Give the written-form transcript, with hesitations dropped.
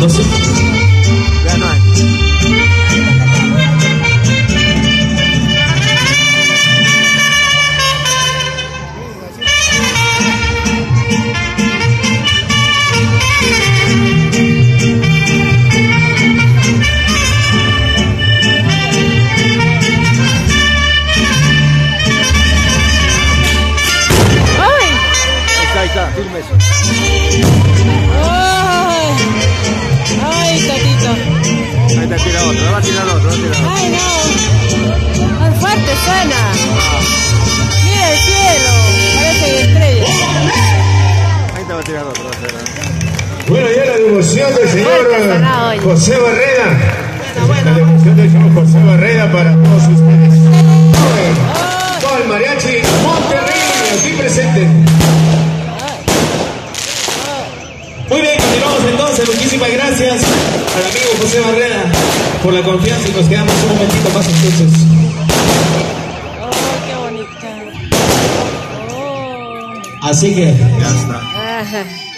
segundos. Ya no hay. Ahí está, firme eso. Ay, tatito. Ahí está, tira otro, va a tirar otro, va a tirar otro. Ay, no. Muy fuerte suena. Mira el cielo. Parece estrella. Ahí te va a tirar otro, va a ser. Bueno, ya la devoción del señor José Barreda. La devoción del señor José Barreda para todos ustedes. Todo el mariachi Monterrey aquí presente. Muy bien, continuamos entonces. Muchísimas gracias al amigo José Barreda por la confianza y nos quedamos un momentito más entonces. Oh, qué bonita. Oh. Así que Ya está. Ajá.